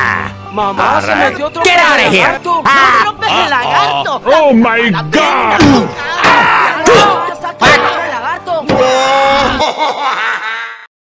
Mamá, se metió otro Get out of here. lagarto. ¡No rompes el lagarto! Oh my God! ¡Ya no!